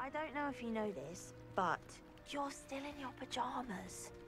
I don't know if you know this, but you're still in your pajamas.